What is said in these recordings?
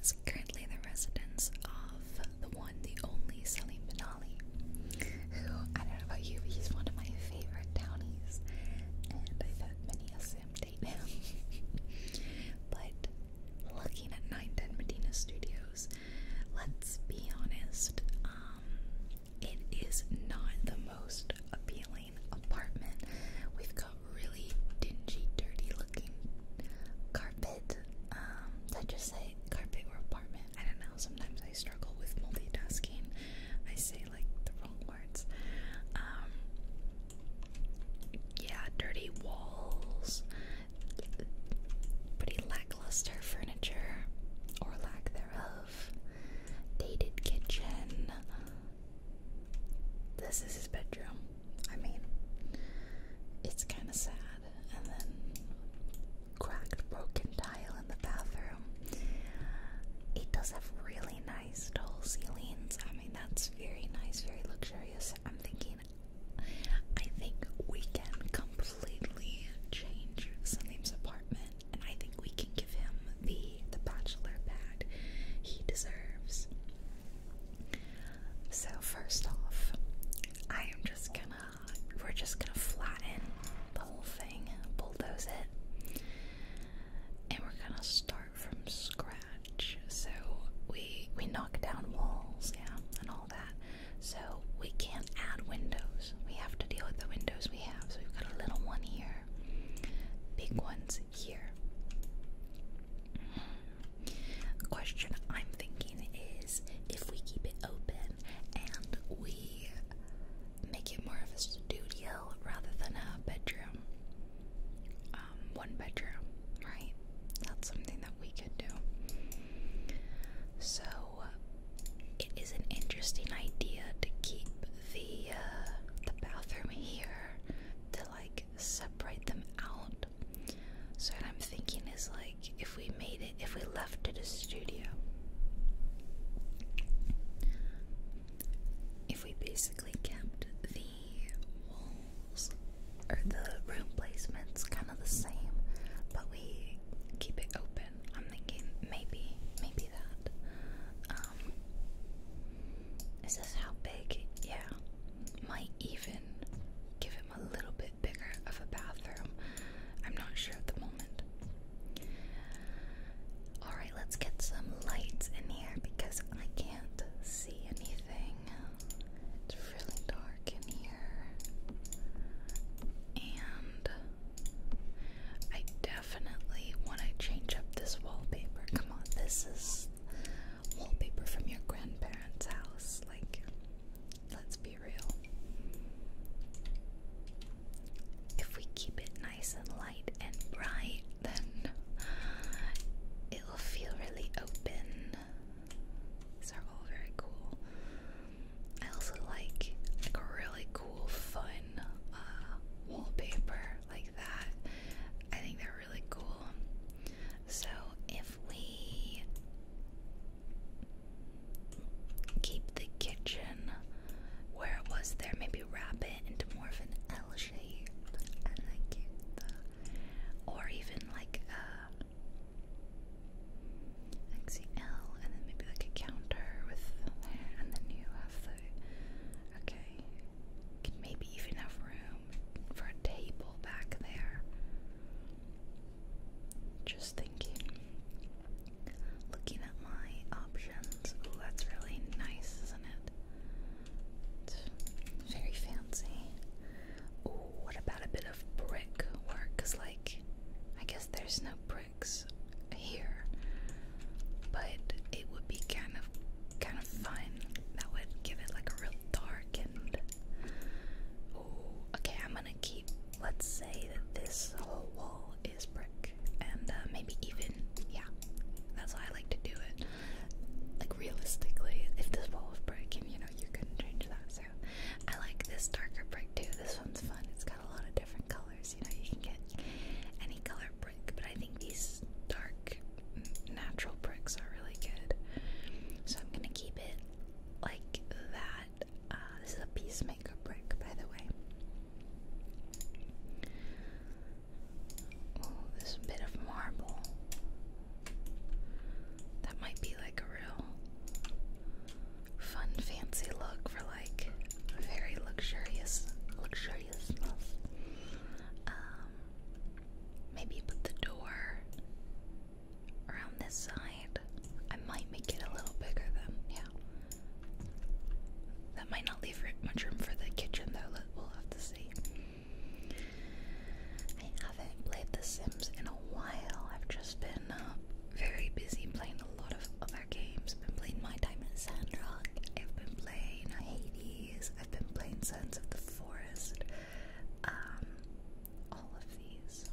is currently the residence of the one, the only Salim Benali, who, I don't know about you, but he's one of my favorite townies, and I've had many a sim date him. But looking at 910 Medina Studios, let's be honest, it is not the most appealing apartment. We've got really dingy, dirty looking carpet. Did I just say carpet or apartment? I don't know. Sometimes I struggle with multitasking. I say like the wrong words. Yeah, dirty walls, pretty lackluster furniture, or lack thereof, dated kitchen. This is his bedroom. I mean, it's kind of sad. And then cracked, broken tile in the bathroom. It does have really nice tall ceilings. I mean, that's very nice, very luxurious. I'm thinking, I think we can completely change Salim's apartment, and I think we can give him the bachelor pad he deserves. So first off, we're just gonna flatten the whole thing, bulldoze it, and we're gonna start from scratch. So we knock down walls, yeah, and all that. So we can't add windows. We have to deal with the windows we have. So we've got a little one here, big ones here. The question I'm thinking is, if we keep it open and we make it more of a studio rather than a bedroom, one bedroom, right? That's something that we could do. So it is an interesting idea to keep the bathroom here, to like separate them out. So what I'm thinking is, like, if we left it a studio, if we basically kept the walls or the room placements kind of the same, but we keep it open, I'm thinking maybe that. Is this how big? Yeah, might even give him a little bit bigger of a bathroom. I'm not sure at the moment. Alright, let's get some lights in here because I can't see anything. It's really dark in here. And I definitely want to change up this wallpaper. Come on, this is wallpaper from your grandparents' house. Like, let's be real. If we keep it nice and light and bright, then it will feel really open. These are all very cool. I also like a really cool, fun wallpaper like that. I think they're really cool. So if we keep the kitchen where it was there, maybe wrap it into more of an L shape, and like or even like see L, and then maybe like a counter with there, and then you have the, okay, could maybe even have room for a table back there. Just thinking, looking at my options. Ooh, that's really nice, isn't it? It's very fancy. Ooh, what about a bit of brick work? 'Cause like, I guess there's no bricks here, but it would be kind of fun. That would give it like a real dark and, ooh, okay, I'm gonna keep, let's say that this whole wall is brick, and maybe even, yeah, that's how I like to do it. Like, realistically, if this wall was brick, and you know, you couldn't change that, so I like this darker brick too. This one's fun. It's got a lot of different colors, you know, you can get any color brick, but I think these dark natural bricks are really good. So I'm gonna keep it like that. This is a Peacemaker brick, by the way. Oh, this bit of marble. That might be That might not leave much room for the kitchen though. We'll have to see. I haven't played The Sims in a while. I've just been very busy playing a lot of other games. I've been playing My Time in Sandrock. I've been playing Hades. I've been playing Sons of the Forest. All of these.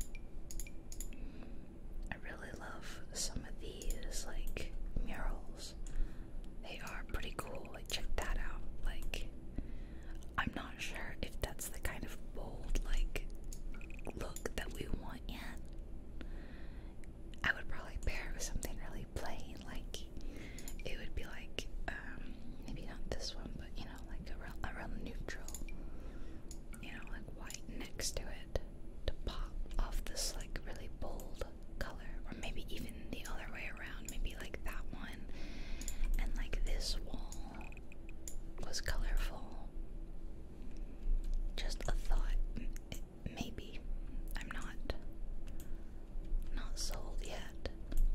I really love some of these, like, murals. They are pretty cool. Like, check that out. Like, I'm not sure if that's the kind of bold, like, look that we want yet. I would probably pair it with something really plain. Like, it would be like, maybe not this one, but, you know, like around neutral. You know, like white next to it to pop off this, like, really bold color. Or maybe even the other way around. Maybe like that one. And like this wall was colorful. Just a thought. Maybe. I'm not sold yet.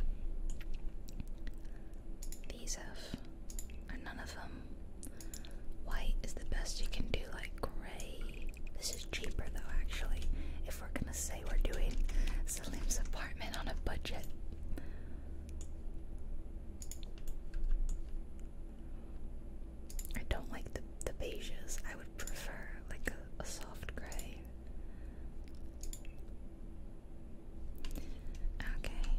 These are none of them. White is the best you can do, like gray. This is cheaper though, actually, if we're gonna say we're doing Salim's apartment on a budget. I don't like the beiges. I would prefer like a soft gray. Okay.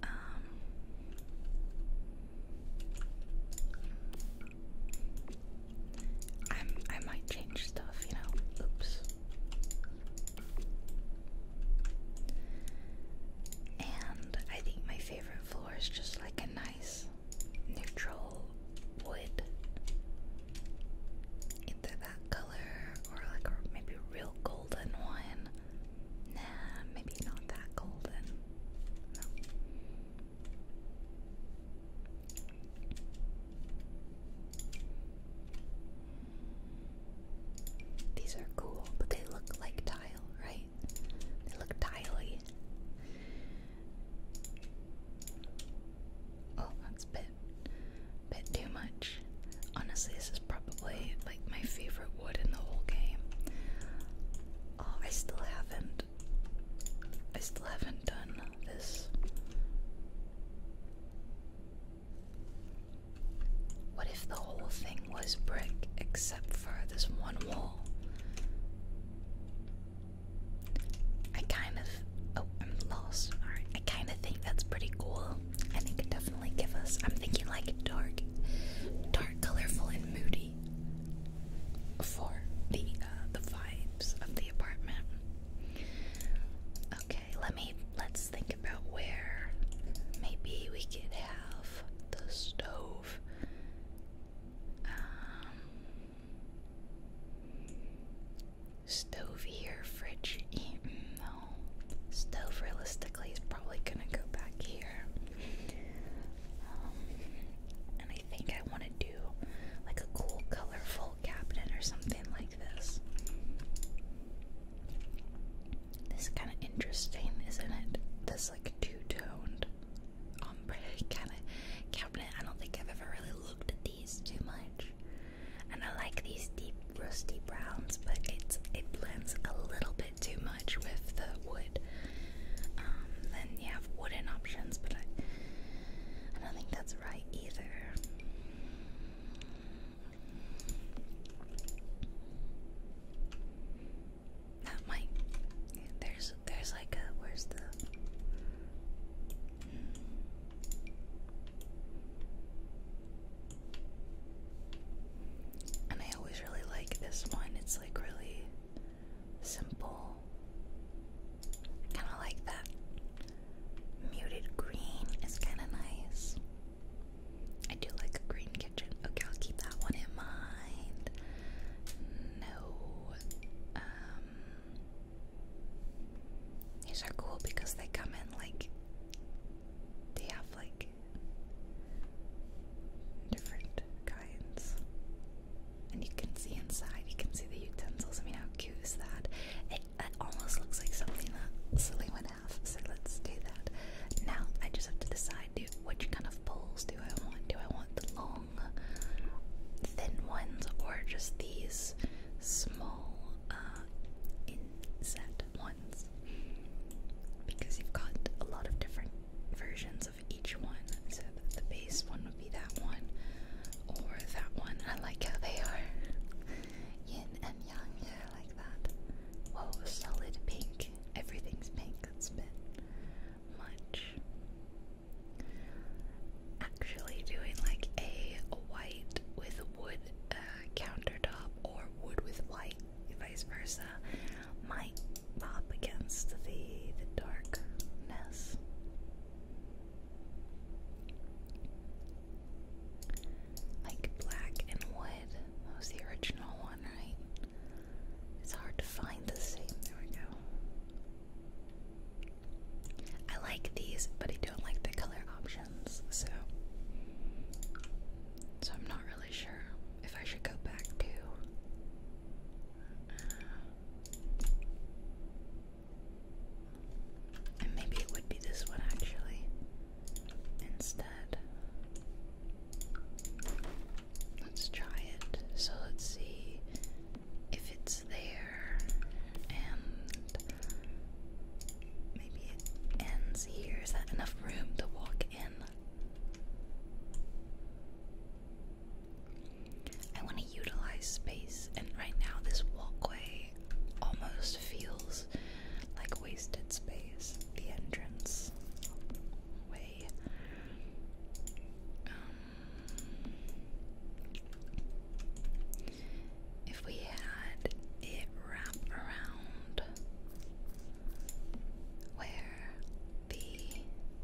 I might change stuff, you know. Oops. And I think my favorite floor is just like a nice neutral wood. Either that color or like maybe a real golden one. Nah, maybe not that golden. No. These are cool, but they look like tile, right? They look tiley. Oh, that's a bit too much. Honestly, this is probably like my favorite wood in the whole game. Oh, I still haven't done this. What if the whole thing was brick except for this one wall? I'm lost. Alright, I kind of think that's pretty cool. I think it definitely give us, I'm thinking like dark, colorful, and moody for the vibes of the apartment. Okay, let's think about where maybe we could have the stove. space, and right now this walkway almost feels like wasted space. The entrance way. If we had it wrap around where the,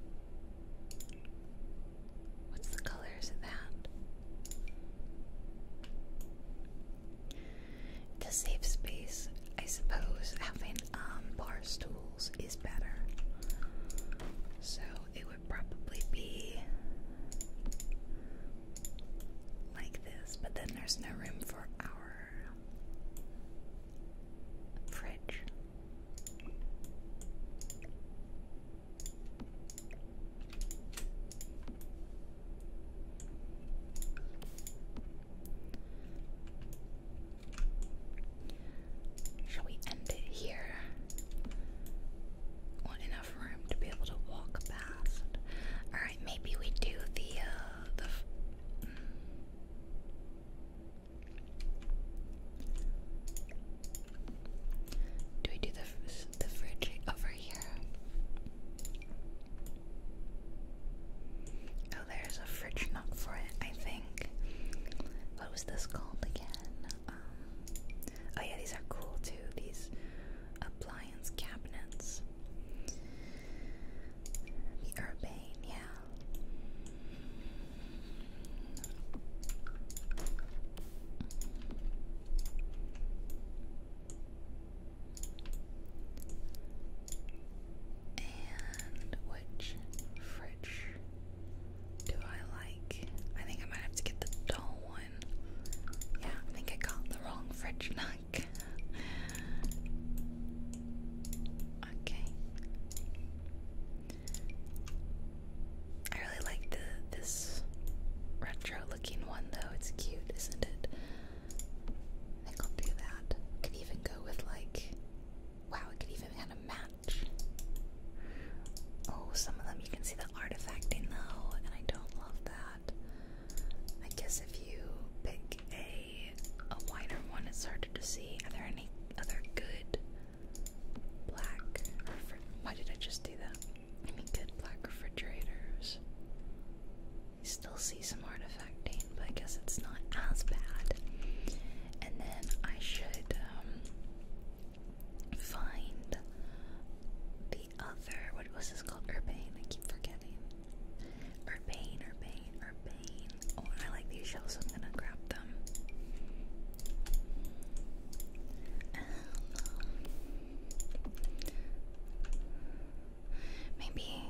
what's the colors of that? To save space, I suppose having bar stools is better. So it would probably be like this, but then there's no room for our fridge. Shall we end it here? Want enough room to be able to walk past. Alright, maybe we do do we do the fridge over here? Oh, there's a fridge nut for it, I think. What was this called again? Oh yeah, these are cool too, these appliance cabinets. The Urbane, yeah. And which fridge do I like? I think I might have to get the dull one. Yeah, I think I got the wrong fridge nut. Okay. I really like this retro looking one though. It's cute, isn't it? I think I'll do that. Could even go with like, wow, it could even kind of match. Oh, some of them you can see the artifacting though, and I don't love that. I guess if you pick a wider one, it's harder to see. Are there any other good black why did I just do that? Any good black refrigerators? You still see some artifacting, but I guess it's not as bad. And then I should find the other, what was this called? Urbane, I keep forgetting. Urbane. Oh, I like these shelves, so I'm gonna grab them. Maybe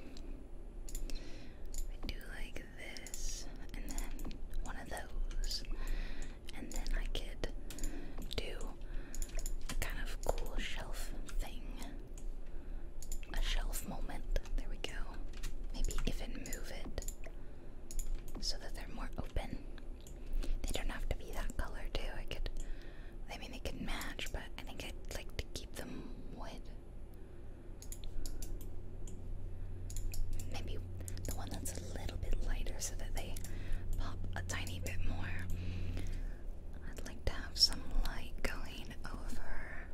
I do like this, and then one of those, and then I could do a kind of cool shelf thing. A shelf moment. There we go. Maybe even move it so that they're more open. They don't have to be that color too. I mean they could match, but I think I'd like to keep them wood. Maybe the one that's a little bit lighter so that they pop a tiny bit more. I'd like to have some light going over.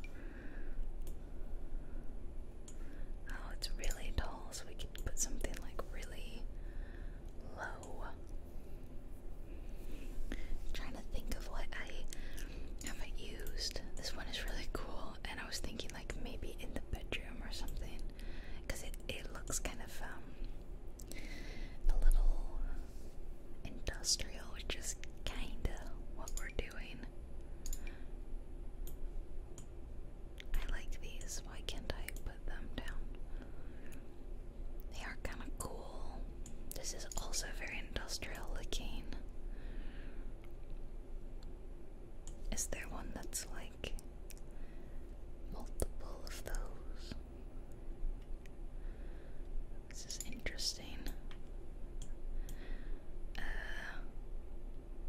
Oh, it's really tall, so we could put something like really low. Trying to think of what I haven't used. This one is really cool, and I was thinking like maybe in the bedroom or something, because it looks kind of a little industrial, which is kind of what we're doing. I like these. Why can't I put them down? They are kind of cool. This is also very industrial looking. Is there one that's like multiple of those? This is interesting.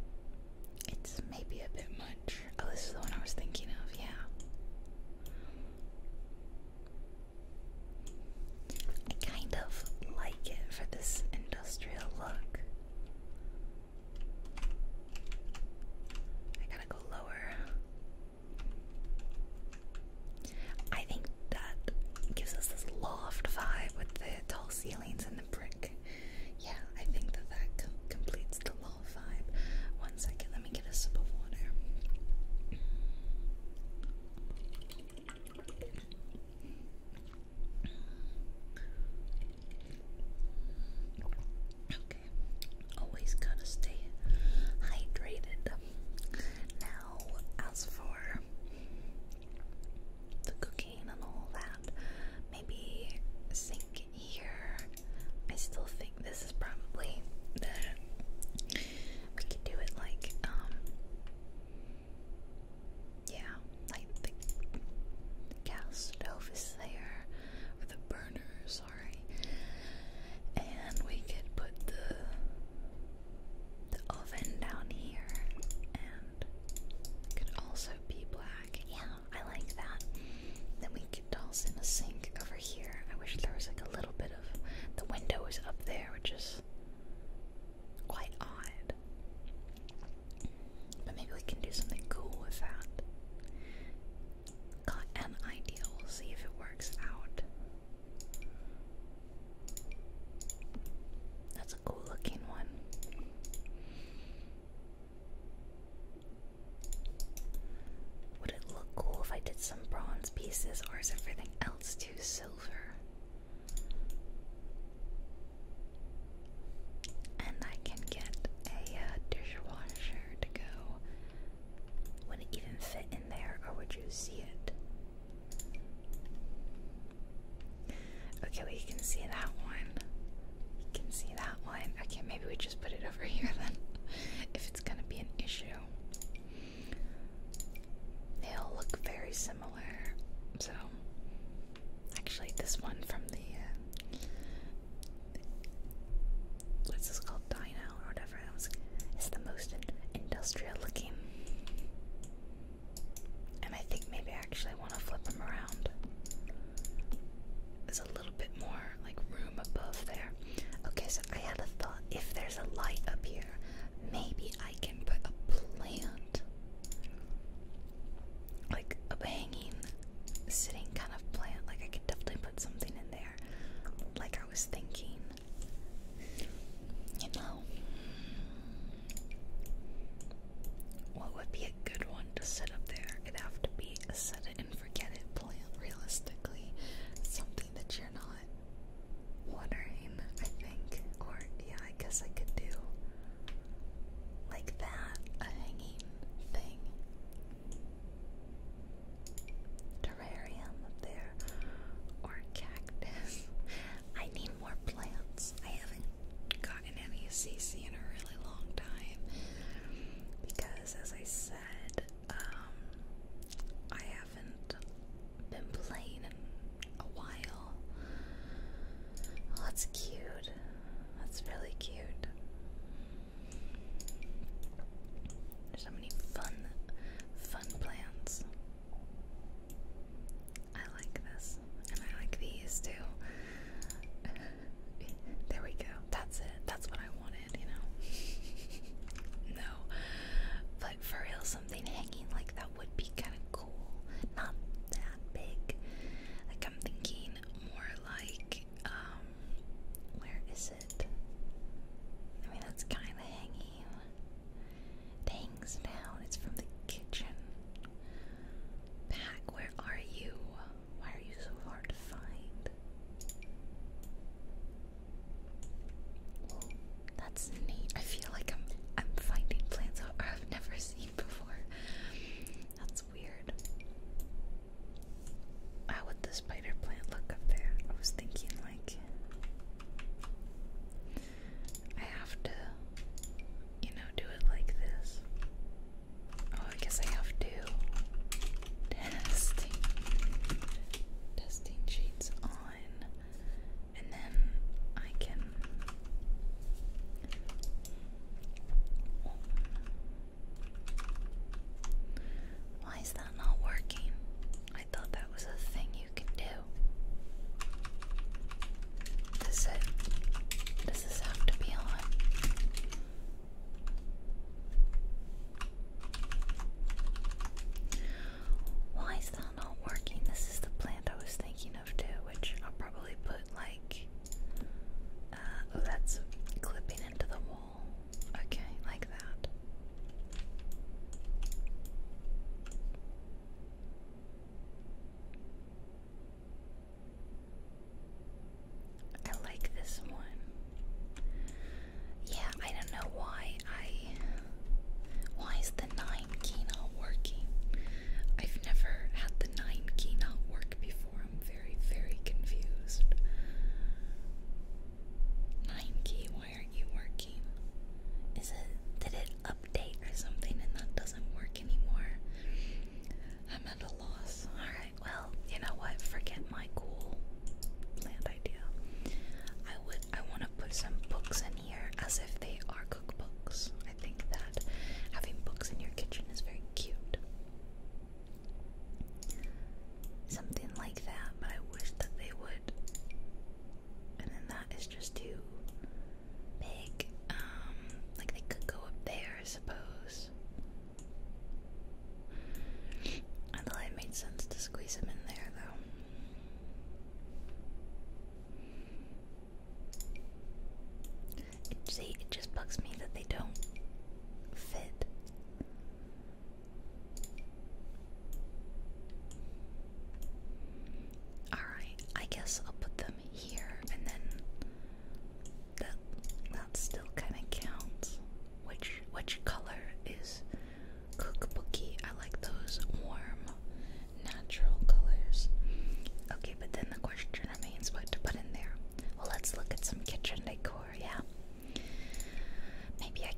is everything else too silver? And I can get a dishwasher to go. Would it even fit in there, or would you see it? Okay, well, you can see that one. You can see that one. Okay, maybe we just put it over here then, if it's gonna be an issue. They all look very similar. So, actually, this one from the what's this called, Dino or whatever it was, is the most industrial looking. And I think maybe I actually want to flip them around. There's a little bit more like room above there. Okay, so I had a thought. If there's a light up here, maybe I can put a plant, like a hanging, sitting kind of plant. Like I could definitely put something in there. Like I was thinking, you know, what would be a good one to sit up there? It'd have to be a set it and forget it plant, realistically. Something that you're not watering, I think. Or, yeah, I guess I could do like that, a hanging thing. Terrarium up there. Or cactus. I need more plants. I haven't gotten any CC in a really long time. Because, as I said, I haven't been playing in a while. Oh, that's cute. That's really cute. There's so many fun plants. I like this, and I like these too. There we go. That's it. That's what I wanted, you know. No, but for real, something hanging like that would be kind of cool. Not that big. Like I'm thinking more like, where is it? I mean, that's kind of hanging. It hangs down. It's from the kitchen. Pack, where are you? Why are you so hard to find? Whoa, that's neat. I feel like I'm finding plants I've never seen before. That's weird. How would the spider plant look up there? I was thinking like I have to, you know, do it like this. Oh, I guess I have to testing sheets on, and then I can. Why is that not working? I thought that was a thing you could do.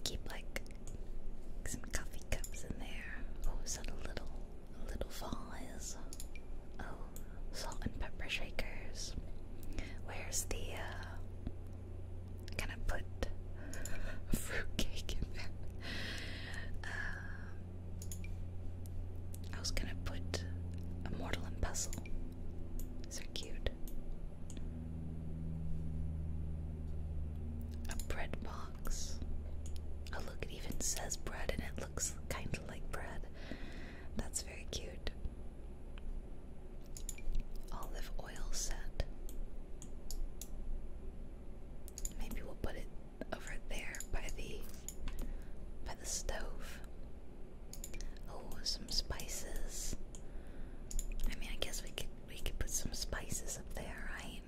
keep like some coffee cups in there. Oh, is that a little vase? Oh, salt and pepper shakers. Where's the gonna put a fruitcake in there. I was gonna put a mortar and pestle. These are cute. A bread box. Oh look, it even says bread and it looks kind of like bread. That's very cute. Olive oil set. Maybe we'll put it over there by the stove. Oh, some spices. I mean, I guess we could put some spices up there, right?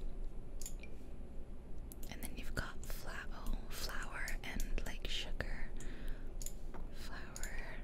And then you've got flour and like sugar. Flour.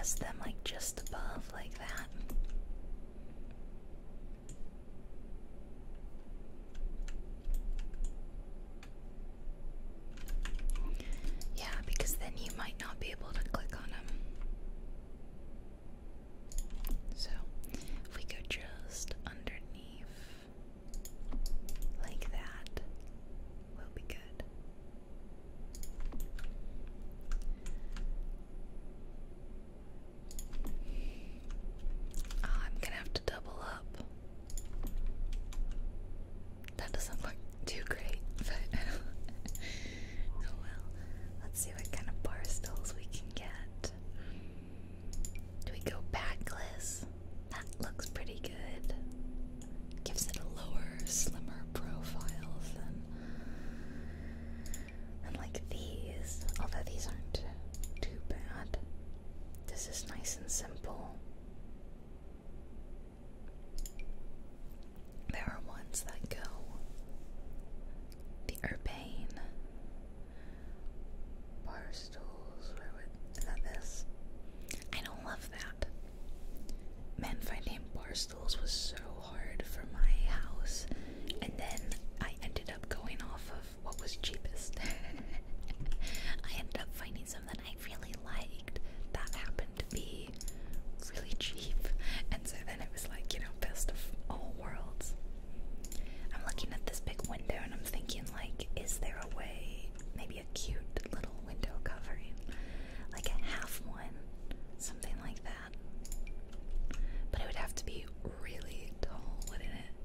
rest them like just above, like that. Yeah, because then you might not be able to click on them. So, if we go just underneath, like that, we'll be good. Oh, I'm gonna have to double up. That doesn't look too great, but oh well. Let's see what kind of bar stools we can get. Do we go backless? That looks pretty good. Gives it a lower, slimmer profile than like these. Although these aren't too bad. This is nice and simple. There are ones that go the urbane bar stools. Is that this? I don't love that. Man, finding bar stools was so hard for my house, and then I ended up going off of what was cheapest. I ended up finding some that I really liked that happened to be really cheap, and so then it was like, you know, best of all worlds. I'm looking at this big window and I'm thinking, like, is there a way, maybe a cute little window covering, like a half one, something like that. But it would have to be really tall, wouldn't it?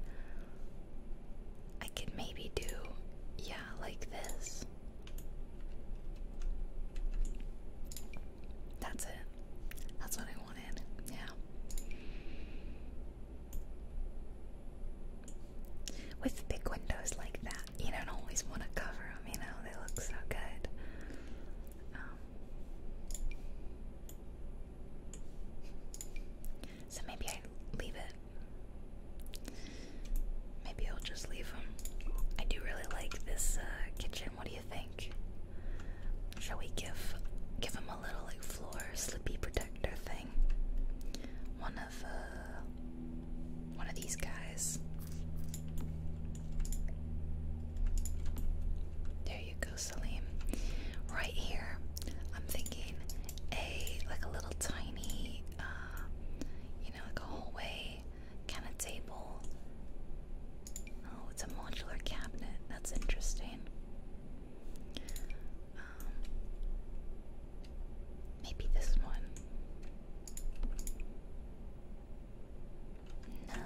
I could maybe do, yeah, like this. That's it. That's what I wanted. Yeah. With big windows like that, you don't always want to cover them, you know, they look so good. So maybe I leave it. Maybe I'll just leave them. I do really like this kitchen. What do you think? Shall we give them a little like floor slippy protector thing? One of these guys. There you go, Salim. Right here, I'm thinking like a little tiny, you know, like a hallway kind of table. Oh, it's a modular cabinet. That's interesting. Maybe this one. No.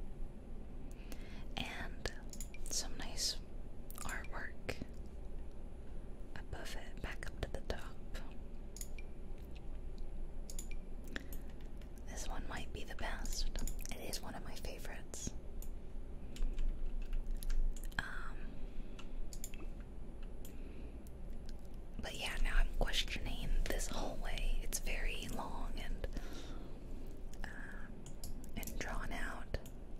And some nice artwork above it, back up to the top. This one might be the best. It is one of my favorites. But yeah, now I'm questioning this hallway. It's very long and drawn out.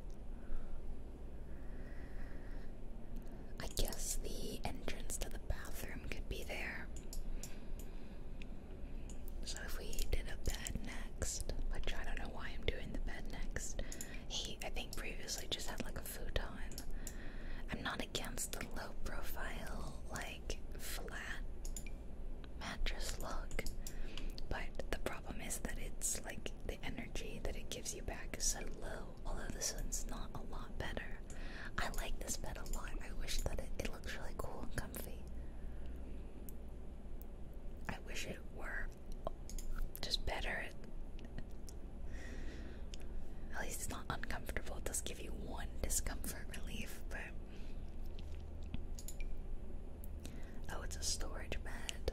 I guess the entrance to the bathroom could be there. So if we did a bed next, which I don't know why I'm doing the bed next. He, I think previously just had like a futon. I'm not against the low profile, like flat mattress look, but the problem is that it's like the energy that it gives you back is so low, although this one's not a lot better. I like this bed a lot. I wish that it looks really cool and comfy. I wish it were just better. At least it's not uncomfortable. It does give you one discomfort relief, but oh, it's a storage bed.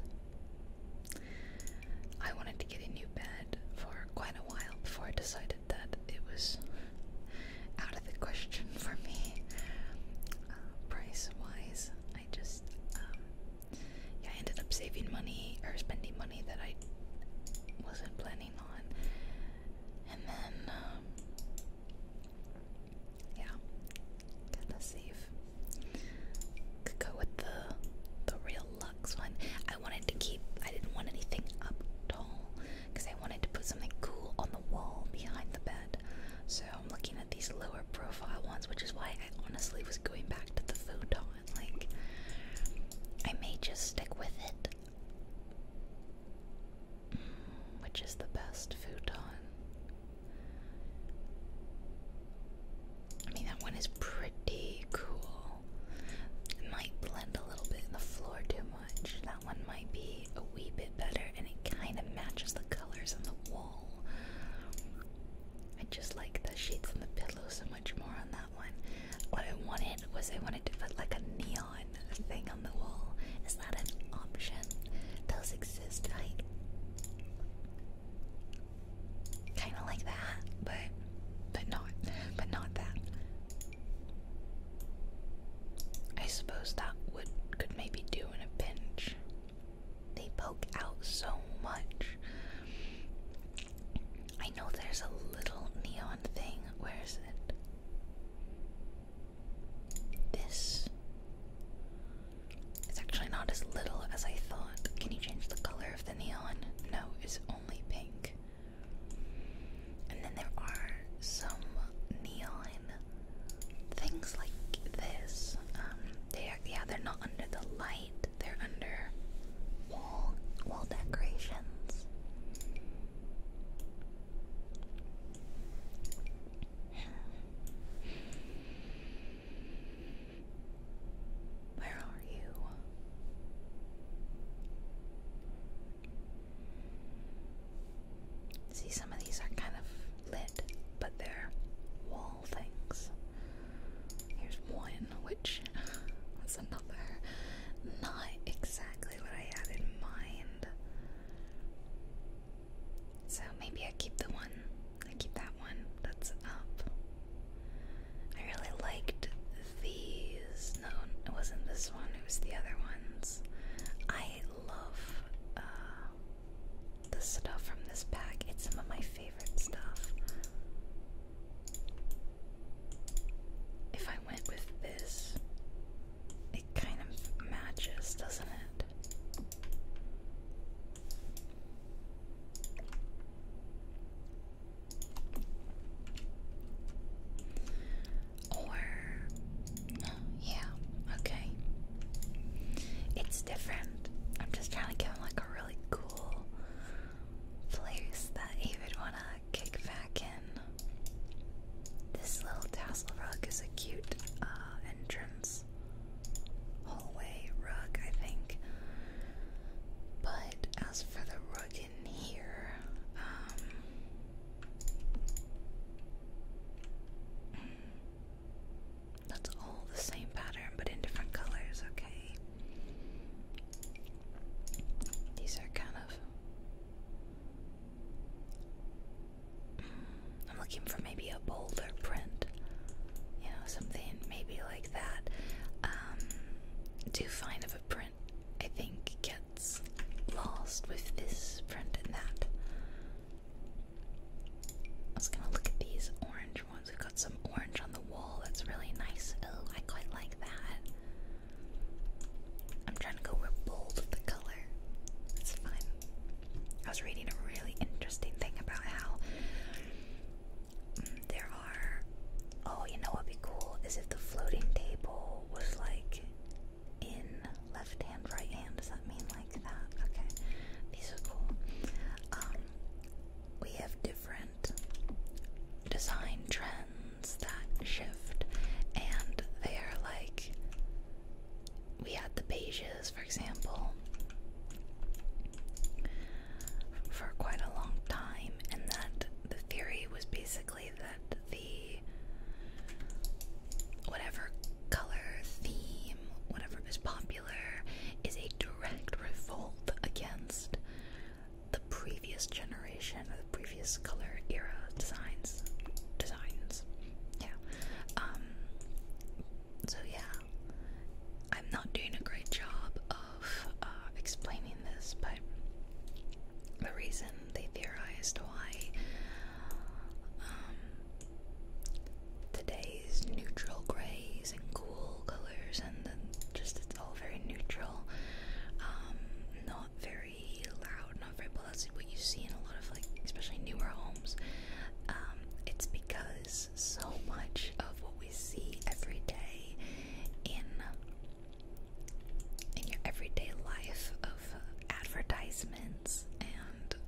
I wanted to get a new bed for quite a while before I decided that it was out of the question for me, price-wise. I just, yeah, I ended up saving money, or spending money that I wasn't planning on, and then, yeah, gotta save. Could go with the real luxe one. I wanted to keep, I didn't want anything up tall, because I wanted to put some See, some of these are kind of lit, but they're wall things. Here's one, which was another, not exactly what I had in mind. So maybe I keep that one that's up. I really liked these. No, it wasn't this one, it was the other ones. I love the stuff from this pack. It's some of my favorite stuff. If I went with this, it kind of matches, doesn't it? Or, yeah, okay. It's different. I'm just trying to give him like a really cool place that he would want to kick back in. This little tassel rug is a cute entrance hallway rug, I think. But as for the rug in here, that's all the same pattern but in different colors, okay? These are kind of... I'm looking for maybe a bolder print, you know, something maybe like that. Too fine of a print, I think, gets lost with this print and that. I was gonna look at these orange ones. We've got some orange on the wall that's really nice. Oh, I quite like that. I'm trying to go real bold with the color. It's fine. I was reading a really interesting thing about how there are... Oh, you know what'd be cool is if the floating table was like in left hand, right hand. Does that mean like that? Okay. These are cool. We have different design trends that shift, and they are like, we had the beiges, for example, for quite a long time, and that the theory was basically that the whatever color theme, whatever is popular, is a direct revolt against the previous generation or the previous color era designs. Yeah. So yeah, I'm not doing a great job of explaining this, but the reason they theorized why today's neutral grays and cool colors, and then just it's all very neutral, not very loud, not very, well, that's what you see in a lot of, like, especially newer homes. It's because so much of what we see every day in your everyday life of advertisements and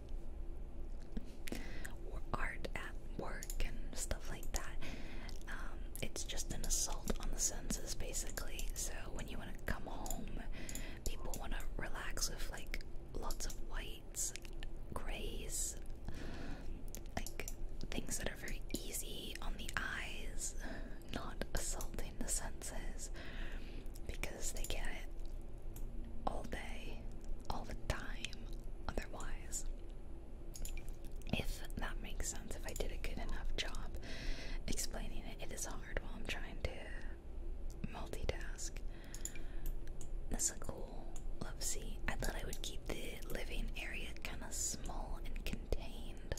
art at work and stuff like that, it's just an assault on the senses, basically. So when you want to come home, people want to relax with like lots of whites, grays, like things that are very easy on the eyes, not assaulting the senses, because they get it all day, all the time, otherwise. If that makes sense, if I did a good enough job explaining it. It is hard while I'm trying to multitask. That's a cool love seat. I thought I would keep the living area kind of small and contained.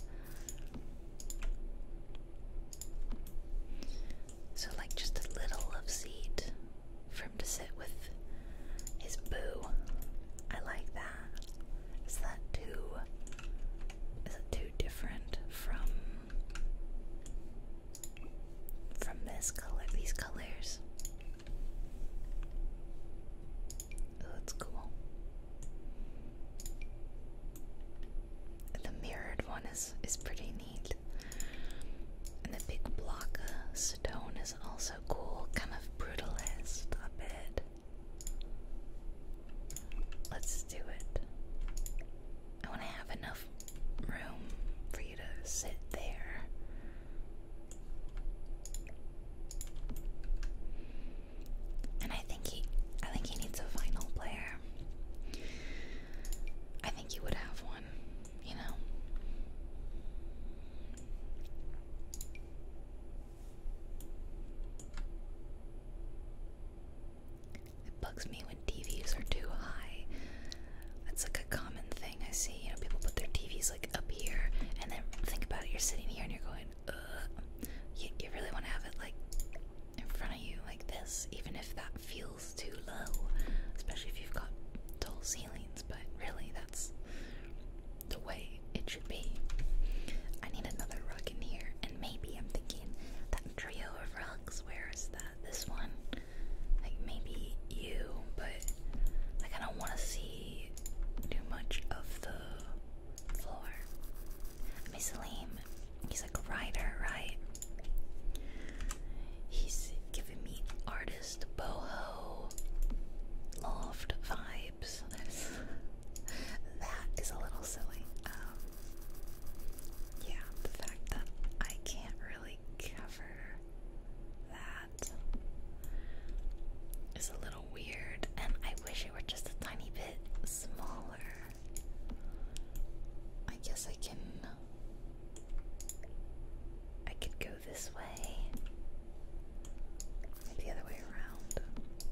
So like just a little love seat for him to sit with his boo. I like that. Is it too different from this color, these colors? Oh, that's cool. The mirrored one is pretty neat. And the big block of stone is also cool, kind of brutalist a bit. Let's do it. I want to have enough room for you to bugs me when TVs are too high. That's like a common thing I see. You know, people put their TVs like up here, and then think about it, you're sitting here and you're going, you really want to have it like in front of you like this, even if that feels too low, especially if you've got tall ceilings, but really that's the way it should be. I need another rug in here, and maybe I'm thinking that trio of rugs, where is that? This one? Like maybe you, but like I don't want to see too much of the floor. I mean, Salim, he's like a writer, right? He's giving me artist, boho, loft vibes. That is a little silly. Yeah, the fact that I can't really cover that is a little weird, and I wish it were just a tiny bit smaller. I guess I could go this way. Maybe the other way around.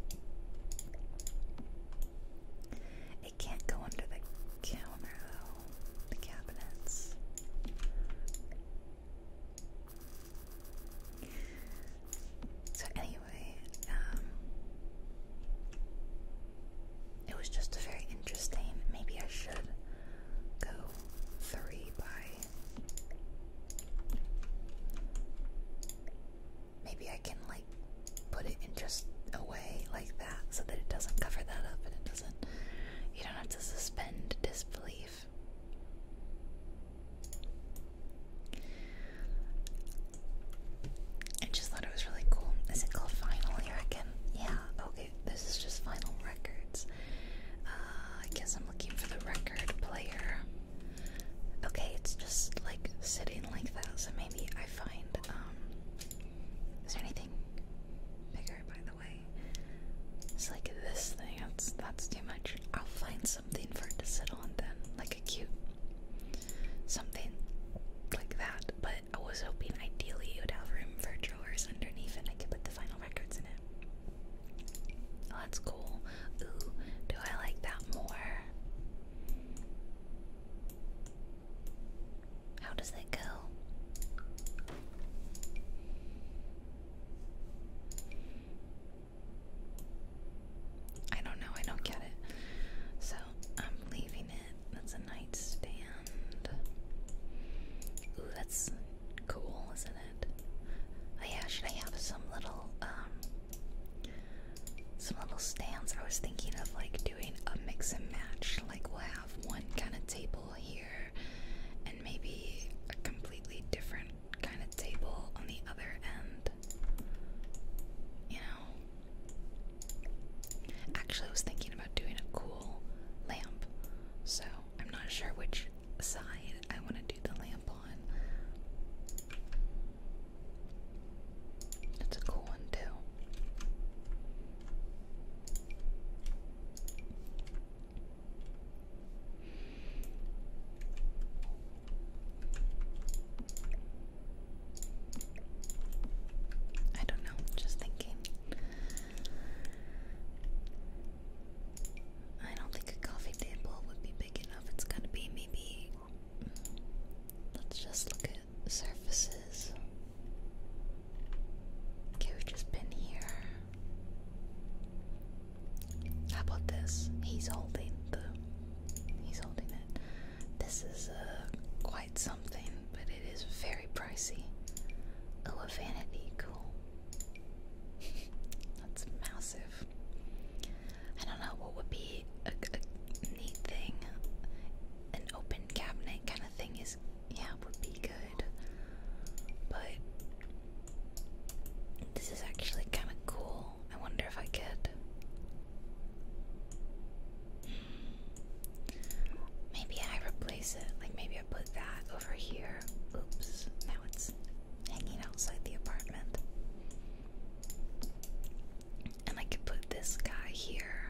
It can't go under the counter though, the cabinets. So anyway, it was just very interesting. Maybe I should go 3 by. Maybe I can like put it in just a way like that so that it doesn't cover that up and it doesn't, you don't have to suspend disbelief. I just thought it was really cool. Is it called Vinyl here again? Yeah, okay, this is just Vinyl Records. I guess I'm looking for the record player. Okay, it's just like sitting like that, so maybe I find, is there anything bigger, by the way? It's like this thing, that's too much. I'll find something for it to sit on then, like a cute, something like that, but I was hoping ideally it would have room for drawers underneath and I could put the vinyl records in it. Oh, that's cool. Ooh, do I like that more? How does it go? I don't know, I don't get it. So I'm leaving it. That's a nightstand. Ooh, that's cool, isn't it? Oh yeah, should I have some little stands? I was thinking of like doing a mix and match. Like we'll have one kind of table here and maybe a completely different kind of table on the other end. You know? Actually, I was thinking about doing a cool lamp, so I'm not sure which side I want to do the lamp on. That's a cool one too. I don't know, just thinking. I don't think a coffee table would be big enough. It's gotta be maybe. Let's just look at surfaces. Okay, we've just been here. How about this? He's holding it. This is quite something, but it is very pricey. Oh, a vanity, cool. That's massive. I don't know what would be a neat thing. An open cabinet kind of thing is, yeah, would be good. But this is actually kind of cool. I wonder if I could. Maybe I replace it. Like maybe I put that over here. Oops, now it's hanging outside the apartment. And I could put this guy here.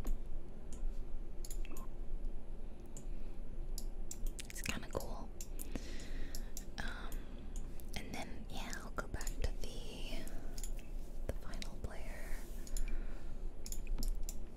It's kind of cool. And then yeah, I'll go back to the vinyl player.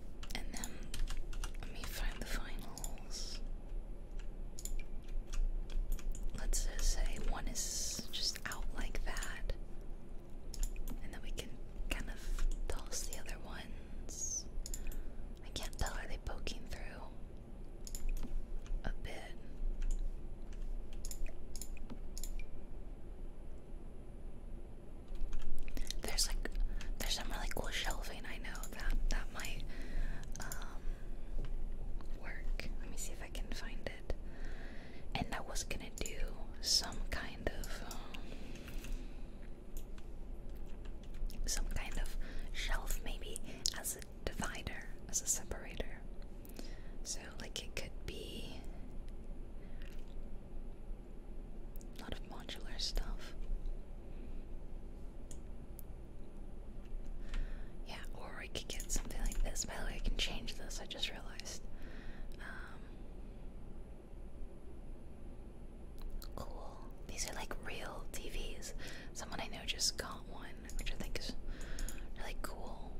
just got one, which I think is really cool.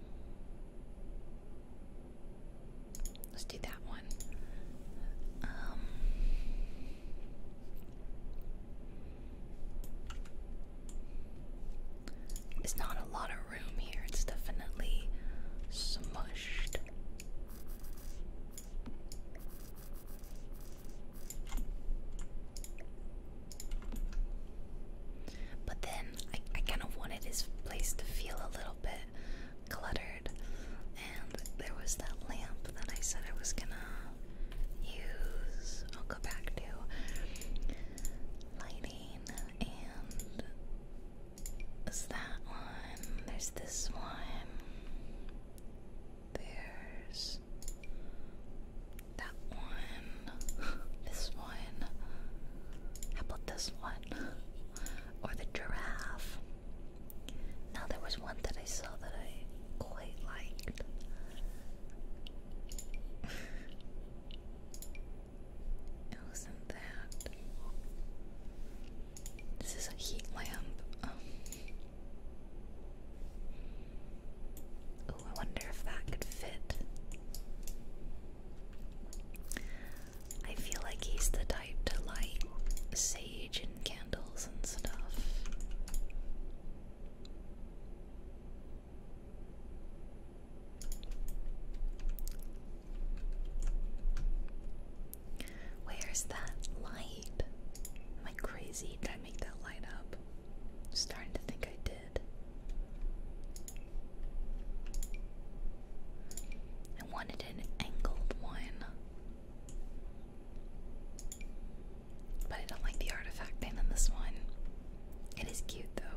Let's do that one. It's not a lot of room here. It's definitely smushed. But then I kind of wanted his place to feel a little bit cluttered, and there was that lamp that I said I was gonna use. I'll go back to lighting, and there's that one, there's this one, there's that one, this one. How about this one? Or the giraffe. Now there was one that I saw that I quite liked. It wasn't that. This is a heat lamp. Oh, I wonder if that could fit. I feel like he's the type to light sage and candles and stuff. Where's that light? Am I crazy? Did I make that light up? I'm starting to think I did. I wanted an angled one. But I don't like the artifacting in this one. It is cute though.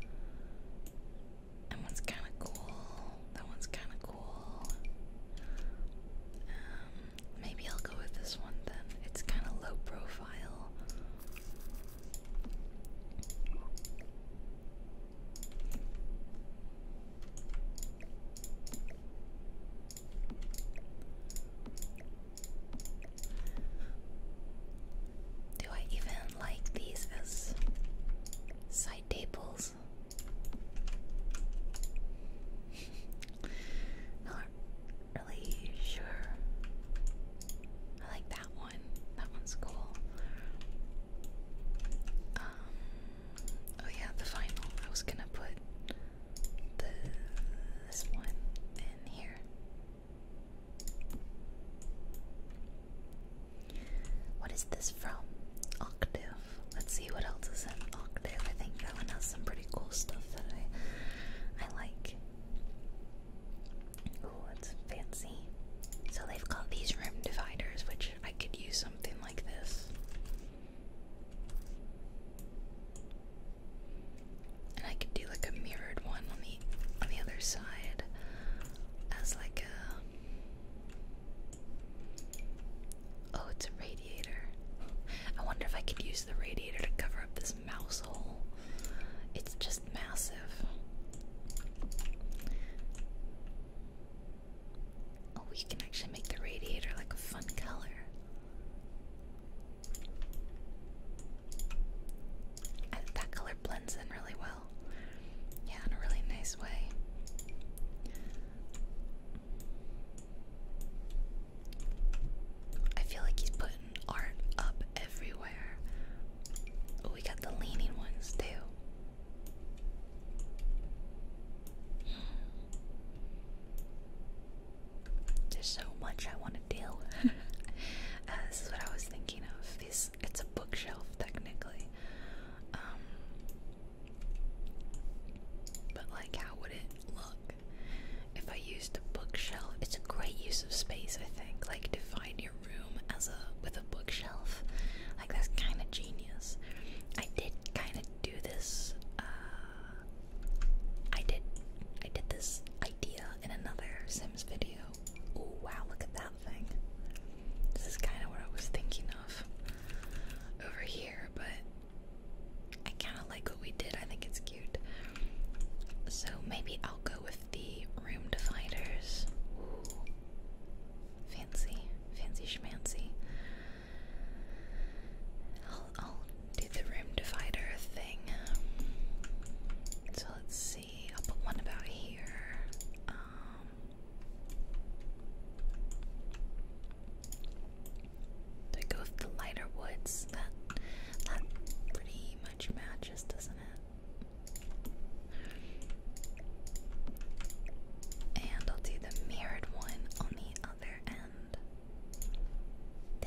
That one's kind of cool. That one's kind of cool. Maybe I'll go with this one then. It's kind of low profile. Do I even like these as side tables? Not really sure. I like that one. That one's cool. Oh yeah, the final. I was gonna put this one in here. What is this from? Octave. Let's see what else is in Octave. I think that one has some pretty cool stuff that I like. Ooh, it's fancy. So they've got these room dividers, which I could use something like this. And I could do like a mirrored one on the other side as like a, oh, it's a radiator. I wonder if I could use the radiator to cover up this mouse hole. It's just massive. Oh, you can actually make the radiator like a fun color. And that color blends in really well. Yeah, in a really nice way. I feel like he's putting art up everywhere.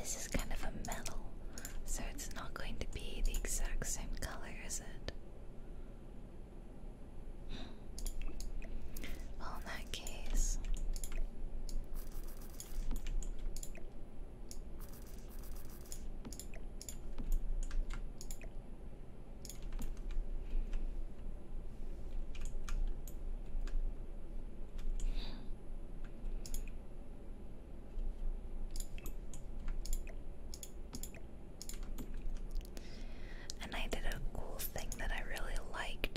this is kind of a metal, so it's not going to be the exact same color, is it? Well, in that case, and I did a cool thing that I really liked.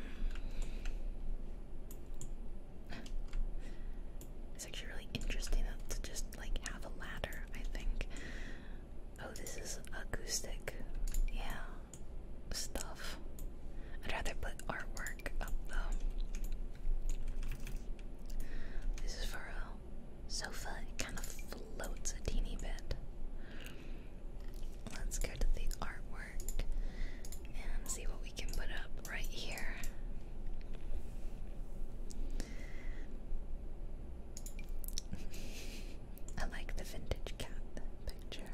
It's actually really interesting to just like have a ladder, I think. Oh, this is acoustic. Yeah. Stuff. I'd rather put artwork up though. This is for a sofa. It kind of floats a teeny bit. Let's go to the artwork and see what we can put up right here. I like the vintage cat picture.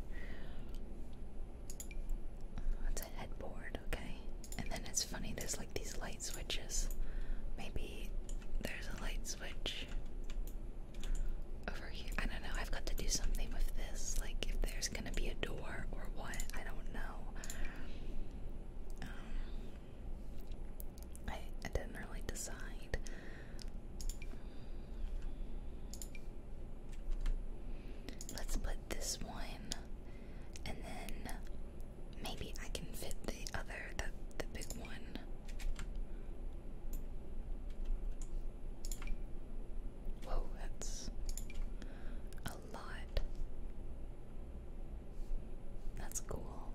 It's a headboard, okay? And then it's funny, there's like these light switches. Maybe there's a light switch over here. I don't know. I've got to do something with this. Like if there's gonna be a door or what. I don't know. I didn't really decide. Let's put this one, and then maybe I can fit the other, the big one. Whoa, that's a lot. That's cool.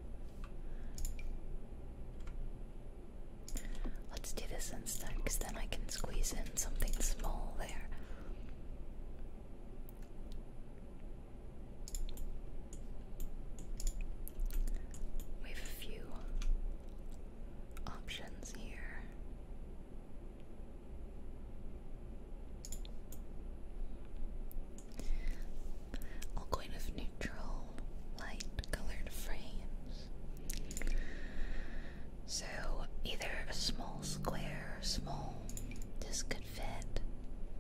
Let's do this instead, because then I can squeeze in something small there. We have a few options here. All kind of neutral, light colored frames. So either a small square or small, this could fit.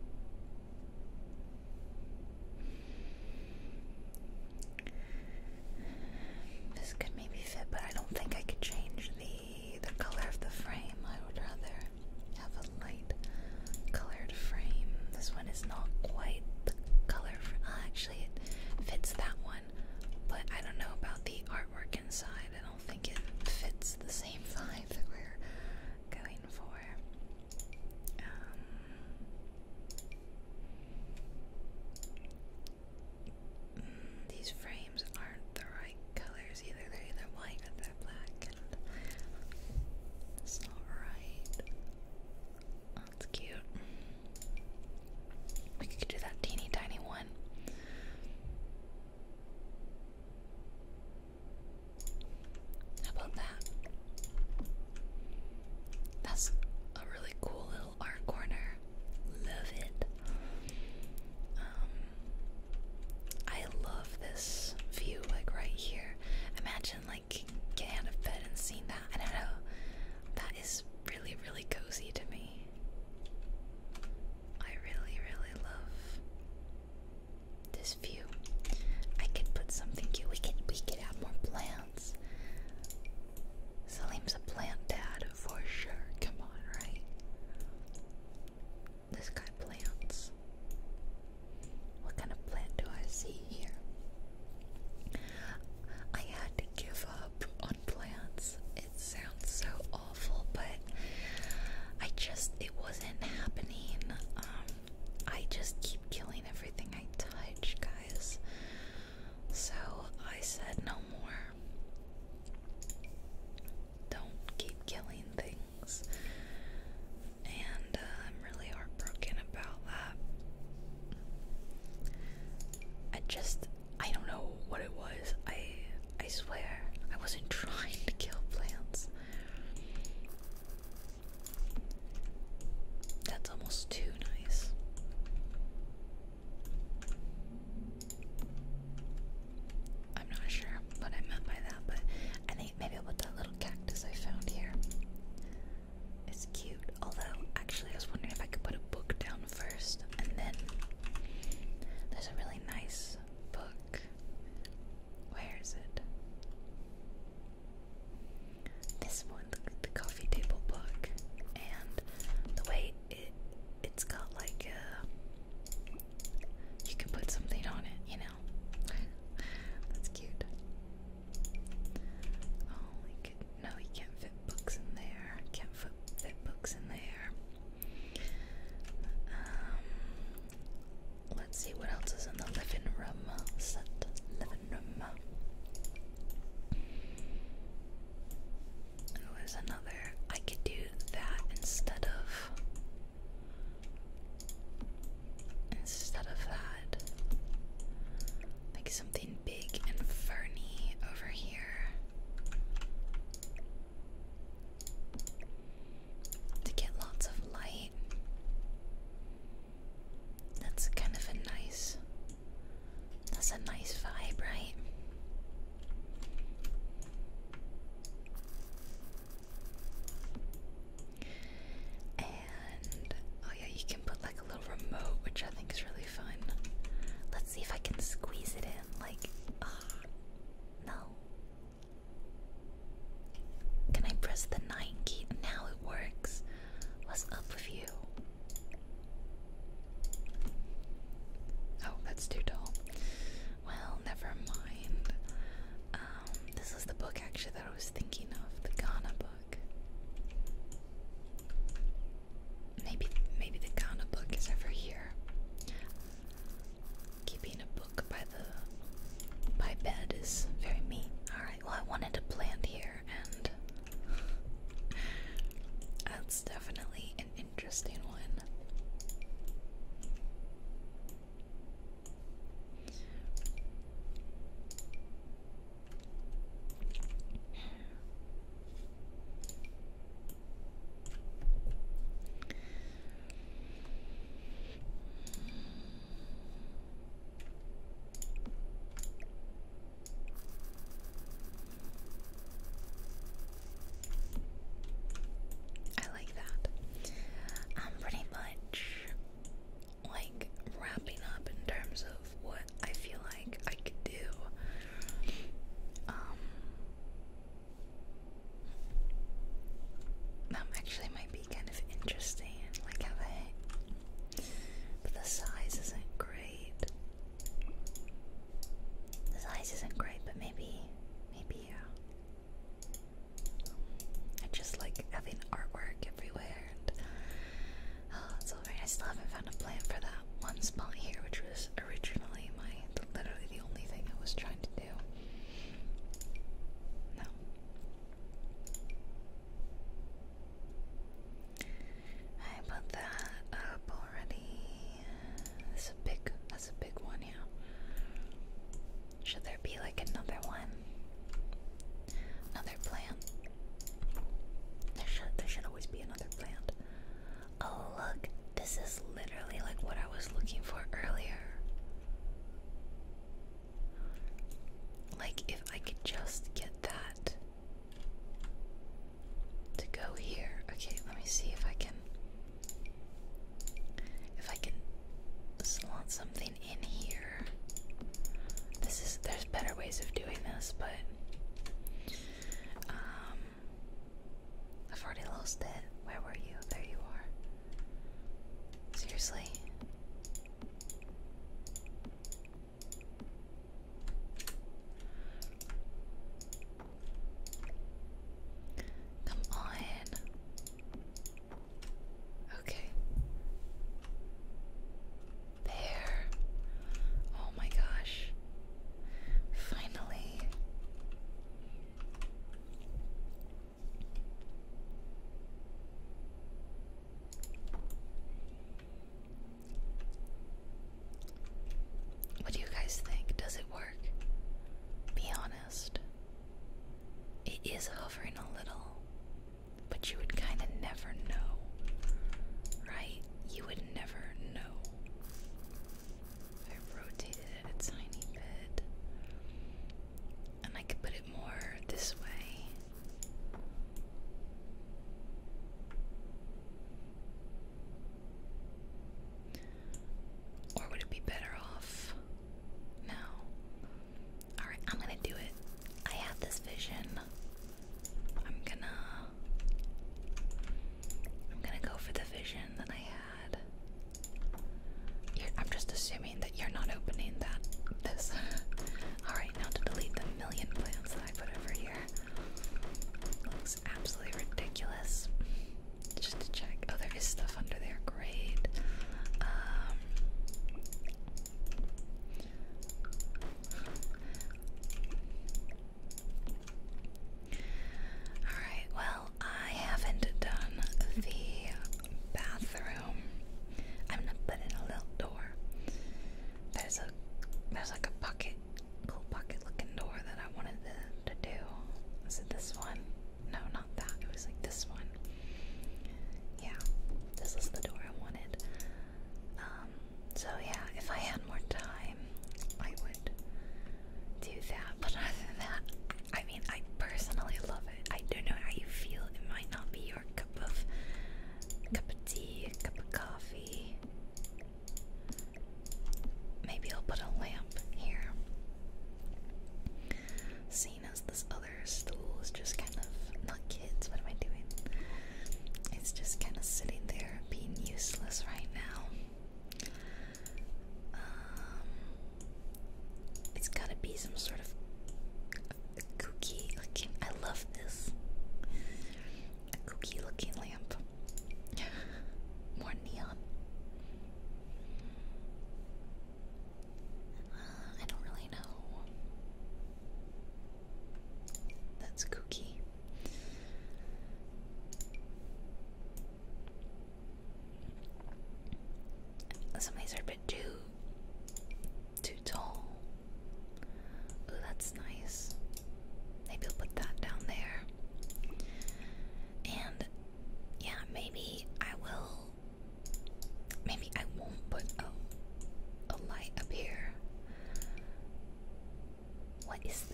actually that I was thinking of, the Ghana book. Maybe the Ghana book is over here. Keeping a book by bed is very mean. Alright, well, I wanted to plant here, and that's definitely an interesting one. I like that. I'm pretty much like wrapping up in terms of what I feel like I could do. That actually might be kind of interesting, like how but the size isn't great. The size isn't great, but maybe yeah. I just like having artwork everywhere, and it's all right. I still haven't found a plant for that one spot here, which was originally literally the only thing I was trying to do. No. I put that up already. That's a big one, yeah. Should there be like another one? Another plant? There should always be another plant. Oh look, this is literally like what I was looking for earlier. Like if I could just get that to go here. Okay, let me see if I can slot something in here. There's better ways of doing this, but I've already lost it. Where were you? There you are. Seriously? Come on. Okay. There. Oh my gosh. Finally. What do you guys think? Does it work? Be honest. It is hovering a little, but you would kind of never know, right? You would never know. I rotated it a tiny bit, and I could put it more this way. Or would it be better off now? Alright, I'm gonna do it. I have this vision. I'm gonna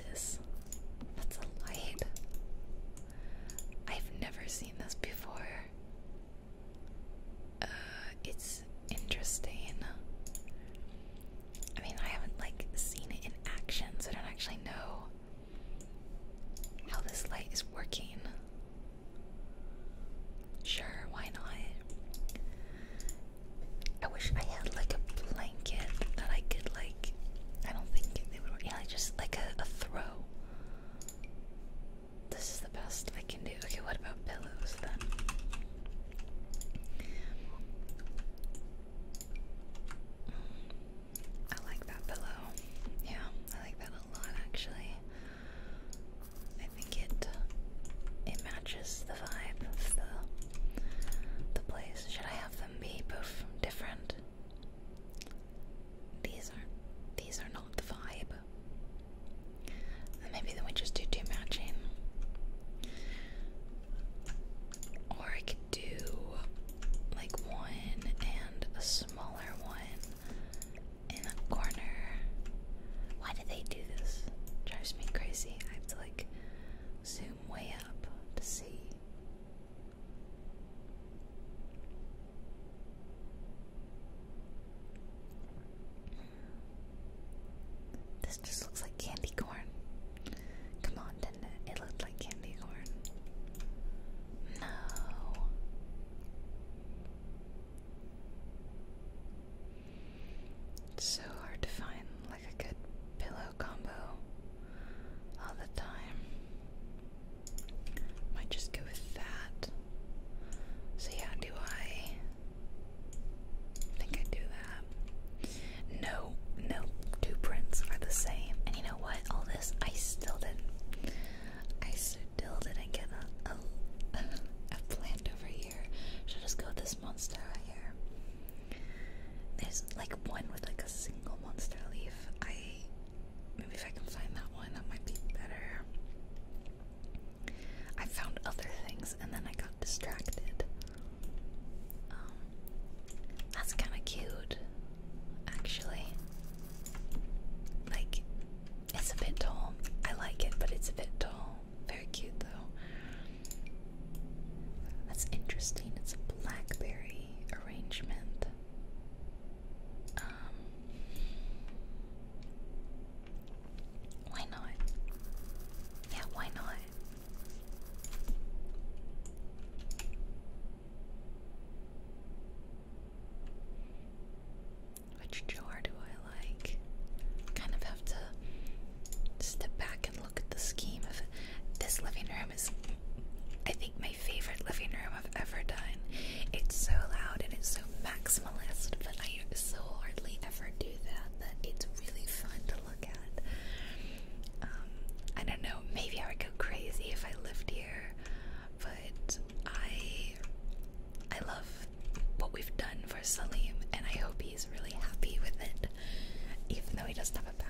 this? That's a light. I've never seen this before. It's interesting. I mean, I haven't like seen it in action, so I don't actually know how this light is working. Sure, why not? I wish I had like a blanket that I could like, I don't think it would work. Yeah, just like a throw. This is the best I can do. Okay, what about pillows then? I like that pillow. Yeah, I like that a lot actually. I think it matches the vibe of the place. Should I have them be both different? These are not the vibe. And maybe then we just do two matching. Or I could do like one and a smaller one in a corner. Why did they do this? Drives me crazy. I have to like zoom way up to see. This just looks like candy corn. Come on, didn't it? It looked like candy corn. No. It's so hard to find like a good pillow combo all the time. Might just go with that. So yeah, do I think I do that? No, two prints are the same. And you know what? All this, I still didn't get a plant over here. Should I just go with this monster right here? There's like one with like a single monster leaf. Maybe if I can find that one, that might be better. I found other things and then I got distracted. That's kind of cute, actually. Like, it's a bit tall. I like it, but it's a bit tall. Very cute, though. That's interesting. It's a blackberry arrangement. Why not? Yeah, why not? Which jar do I like? Kind of have to step back and look at the scheme of it. This living room is, I think, my favorite living room I've ever done. It's so loud and it's so maximalist, but I so hardly ever do that it's really fun to look at. I don't know, maybe I would go crazy if I lived here, but I love what we've done for Salim, and I hope he's really happy with it, even though he doesn't have a